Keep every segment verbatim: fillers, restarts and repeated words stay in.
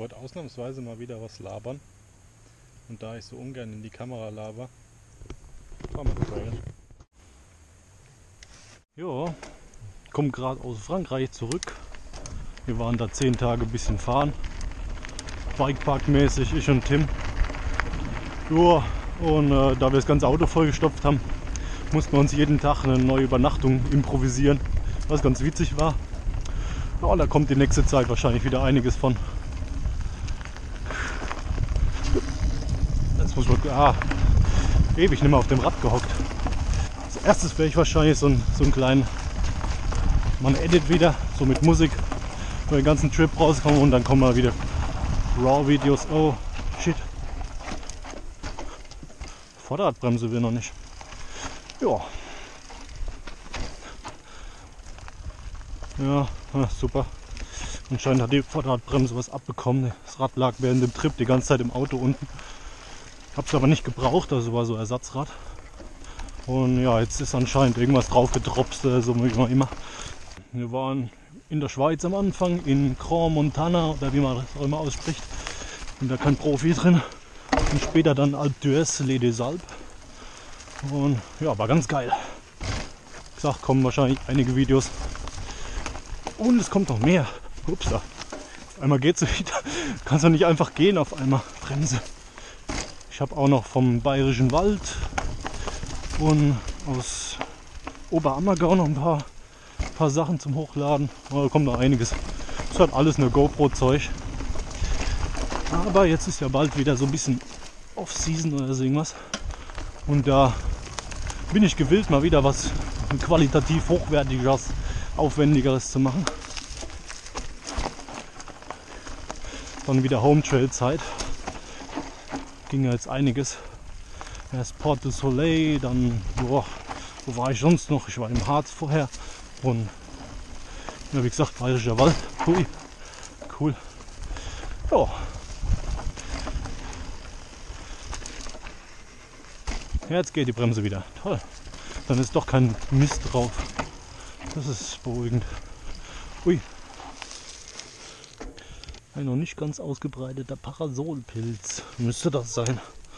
wollte ausnahmsweise mal wieder was labern. Und da ich so ungern in die Kamera laber, fahren wir trailen. Ja, komme gerade aus Frankreich zurück. Wir waren da zehn Tage ein bisschen fahren. Bikepark-mäßig, ich und Tim. Ja, und äh, da wir das ganze Auto vollgestopft haben, mussten wir uns jeden Tag eine neue Übernachtung improvisieren, was ganz witzig war. Ja, da kommt die nächste Zeit wahrscheinlich wieder einiges von. Jetzt muss man ah, ewig nicht mehr auf dem Rad gehockt. Als erstes werde ich wahrscheinlich so, ein, so einen kleinen man Edit wieder, so mit Musik, für den ganzen Trip rauskommen und dann kommen mal wieder Raw-Videos. Oh shit. Vorderradbremse will noch nicht. Ja. Ja, super. Anscheinend hat die Vorderradbremse was abbekommen. Das Rad lag während dem Trip die ganze Zeit im Auto unten. Ich habe es aber nicht gebraucht, also war so Ersatzrad. Und ja, jetzt ist anscheinend irgendwas drauf getropst, so wie immer. Wir waren in der Schweiz am Anfang, in Grand Montana, oder wie man das auch immer ausspricht. Bin da kein Profi drin. Und später dann Alpe d'Huez, Les des Alpes. Und ja, war ganz geil. Wie gesagt, kommen wahrscheinlich einige Videos. Und es kommt noch mehr. Upsa. Auf einmal geht es wieder. Kannst doch nicht einfach gehen auf einmal. Bremse. Ich habe auch noch vom Bayerischen Wald und aus Oberammergau noch ein paar, paar Sachen zum Hochladen. Oh, da kommt noch einiges. Das hat alles eine GoPro-Zeug. Aber jetzt ist ja bald wieder so ein bisschen Off-Season oder so irgendwas. Und da bin ich gewillt, mal wieder was qualitativ hochwertigeres, aufwendigeres zu machen. Dann wieder Home Trail Zeit. Ging ja jetzt einiges. Erst Port du Soleil, dann boah, wo war ich sonst noch? Ich war im Harz vorher und ja, wie gesagt, Bayerischer Wald. Hui, cool. Ja. Jetzt geht die Bremse wieder. Toll. Dann ist doch kein Mist drauf. Das ist beruhigend. Ui. Ein noch nicht ganz ausgebreiteter Parasolpilz. Müsste das sein.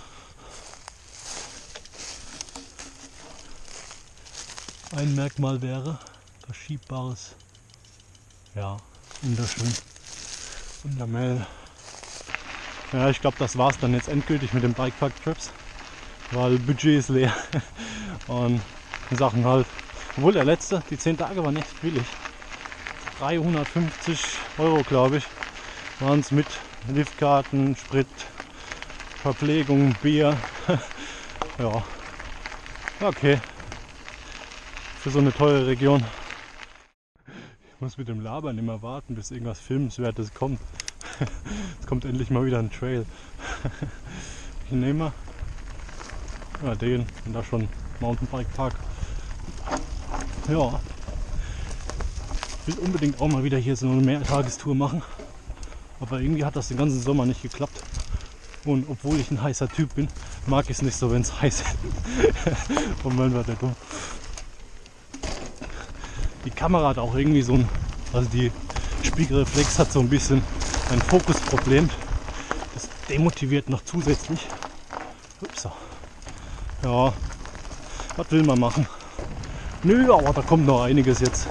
Ein Merkmal wäre verschiebbares. Ja, wunderschön. Wundermel. Ja, ich glaube, das war es dann jetzt endgültig mit den Bikepark-Trips. Weil Budget ist leer. Und Sachen halt. Obwohl der letzte, die zehn Tage waren echt billig. dreihundertfünfzig Euro, glaube ich, waren es mit Liftkarten, Sprit, Verpflegung, Bier. Ja, okay. Für so eine teure Region. Ich muss mit dem Labern immer warten, bis irgendwas Filmenswertes kommt. Es kommt endlich mal wieder ein Trail. Ich nehme mal ja, den und da schon Mountainbike Park. Ja, ich will unbedingt auch mal wieder hier so eine Mehrtagestour machen, aber irgendwie hat das den ganzen Sommer nicht geklappt. Und obwohl ich ein heißer Typ bin, mag ich es nicht so, wenn es heiß ist. Und man wird ja dumm. Die Kamera hat auch irgendwie so ein, also die Spiegelreflex hat so ein bisschen ein Fokusproblem. Das demotiviert noch zusätzlich. Upsa. Ja, was will man machen? Nö, aber da kommt noch einiges jetzt.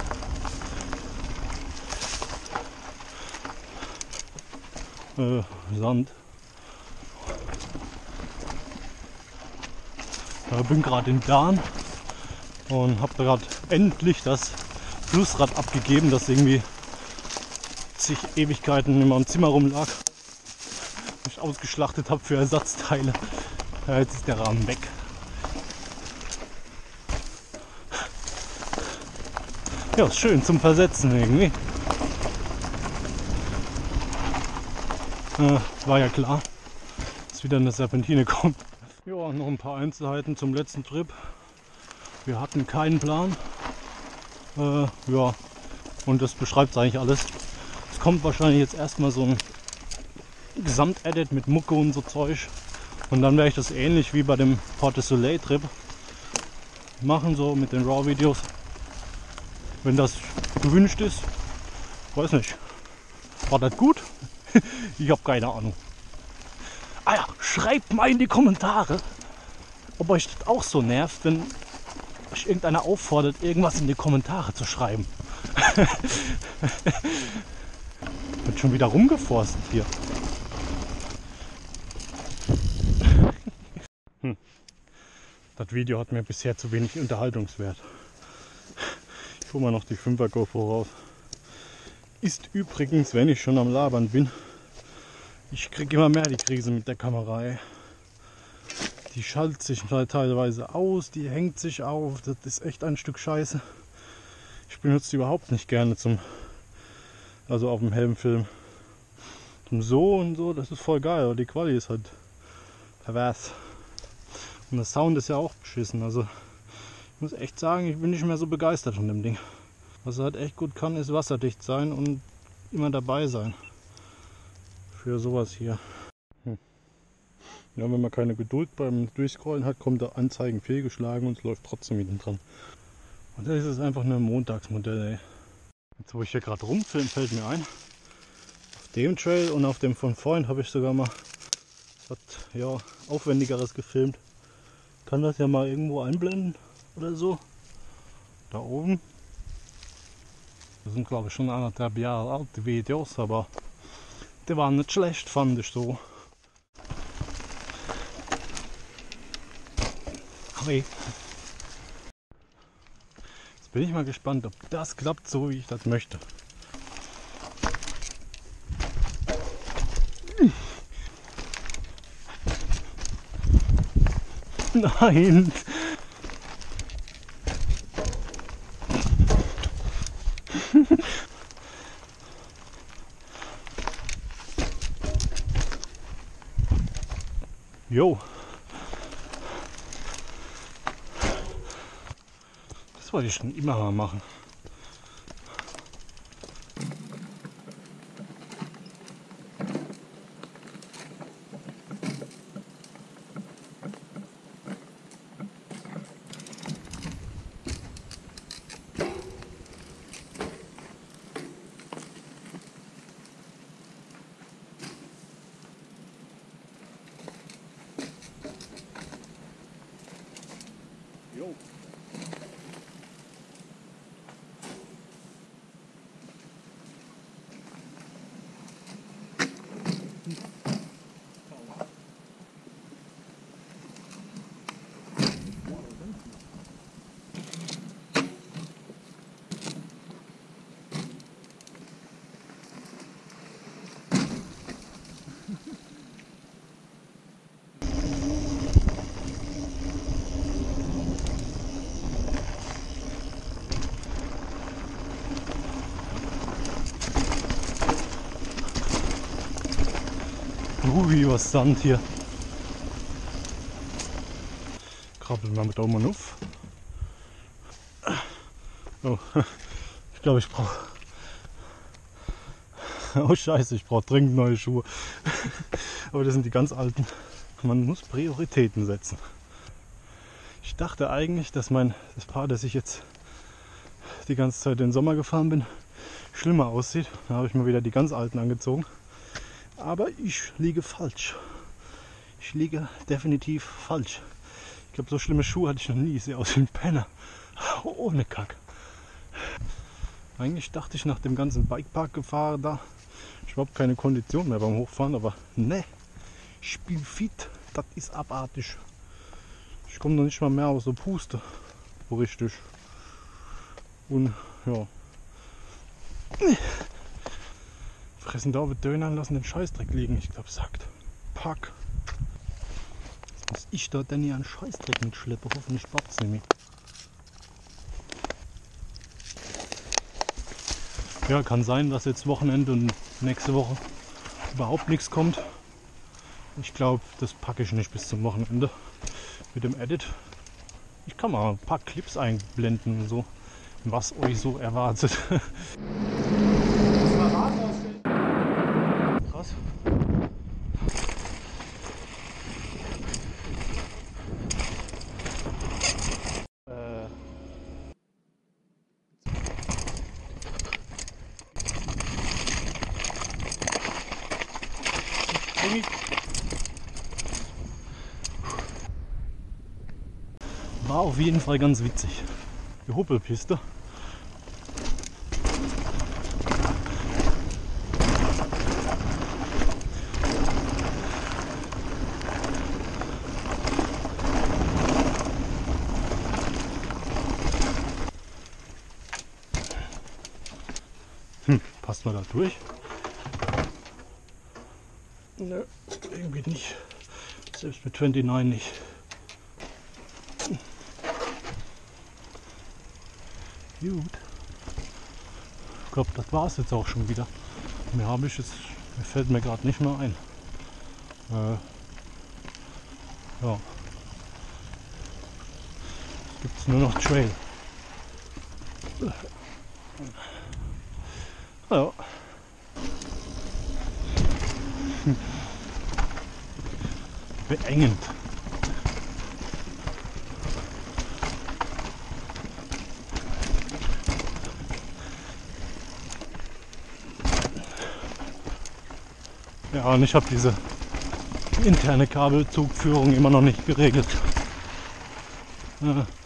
Äh, Sand. Ich bin gerade in Dahn und habe gerade endlich das Flussrad abgegeben, das irgendwie zig Ewigkeiten in meinem Zimmer rumlag. Ich ausgeschlachtet habe für Ersatzteile. Ja, jetzt ist der Rahmen weg. Ja, ist schön zum Versetzen irgendwie. Äh, war ja klar, dass wieder eine Serpentine kommt. Ja, noch ein paar Einzelheiten zum letzten Trip. Wir hatten keinen Plan. Äh, ja, und das beschreibt eigentlich alles. Es kommt wahrscheinlich jetzt erstmal so ein Gesamtedit mit Mucke und so Zeug. Und dann werde ich das ähnlich wie bei dem Port du Soleil Trip machen, so mit den Raw-Videos. Wenn das gewünscht ist, weiß nicht. War das gut? Ich habe keine Ahnung. Ah ja, schreibt mal in die Kommentare, ob euch das auch so nervt, wenn euch irgendeiner auffordert, irgendwas in die Kommentare zu schreiben. Wird schon wieder rumgeforstet hier. Hm. Das Video hat mir bisher zu wenig Unterhaltungswert. Ich hole mal noch die fünfer GoPro raus. Ist übrigens, wenn ich schon am Labern bin, ich kriege immer mehr die Krise mit der Kamera. Ey. Die schaltet sich teilweise aus, die hängt sich auf. Das ist echt ein Stück Scheiße. Ich benutze die überhaupt nicht gerne zum, also auf dem Helmfilm. Zum So und so, das ist voll geil, aber die Quali ist halt pervers. Und der Sound ist ja auch beschissen. Also ich muss echt sagen, ich bin nicht mehr so begeistert von dem Ding. Was er halt echt gut kann, ist wasserdicht sein und immer dabei sein. Für sowas hier. Hm. Ja, wenn man keine Geduld beim Durchscrollen hat, kommt der Anzeigen fehlgeschlagen und es läuft trotzdem hinten dran. Und das ist einfach nur ein Montagsmodell, ey. Jetzt wo ich hier gerade rumfilme, fällt mir ein. Auf dem Trail und auf dem von vorhin habe ich sogar mal was ja, Aufwendigeres gefilmt. Kann das ja mal irgendwo einblenden oder so. Da oben. Das sind glaube ich schon anderthalb Jahre alte Videos, aber die waren nicht schlecht, fand ich so. Hey. Jetzt bin ich mal gespannt, ob das klappt, so wie ich das möchte. Nein! Jo! Das wollte ich schon immer mal machen. Jo. Ui, was Sand hier. Krabbeln wir mit da oben auf. Oh, ich glaube, ich brauche. Oh Scheiße, ich brauche dringend neue Schuhe. Aber das sind die ganz alten. Man muss Prioritäten setzen. Ich dachte eigentlich, dass mein das Paar, das ich jetzt die ganze Zeit den Sommer gefahren bin, schlimmer aussieht. Da habe ich mir wieder die ganz alten angezogen. Aber ich liege falsch. Ich liege definitiv falsch. Ich glaube, so schlimme Schuhe hatte ich noch nie. Ich sehe aus wie ein Penner. Ohne Kack. Eigentlich dachte ich nach dem ganzen Bikepark gefahren da, ich habe keine Kondition mehr beim Hochfahren, aber ne, ich bin fit, das ist abartig. Ich komme noch nicht mal mehr aus der Puste, so richtig. Und ja. Fressen da wird Döner und lassen den Scheißdreck liegen, ich glaube, sagt. Pack. Jetzt muss ich da denn hier einen Scheißdreck mitschleppen, hoffentlich pappt es nämlich. Ja, kann sein, dass jetzt Wochenende und nächste Woche überhaupt nichts kommt. Ich glaube, das packe ich nicht bis zum Wochenende mit dem Edit. Ich kann mal ein paar Clips einblenden und so, was euch so erwartet. Krass. Enge. War auf jeden Fall ganz witzig. Die Huppelpiste. Hm, passt man da durch? Nö, irgendwie nicht. Selbst mit neunundzwanzig nicht. Gut. Ich glaube, das war es jetzt auch schon wieder. Mehr habe ich jetzt, mir fällt mir gerade nicht mehr ein. Äh, ja. Jetzt gibt es nur noch Trail. Ja. Hm. Beengend. Ja, und ich habe diese interne Kabelzugführung immer noch nicht geregelt. Ja.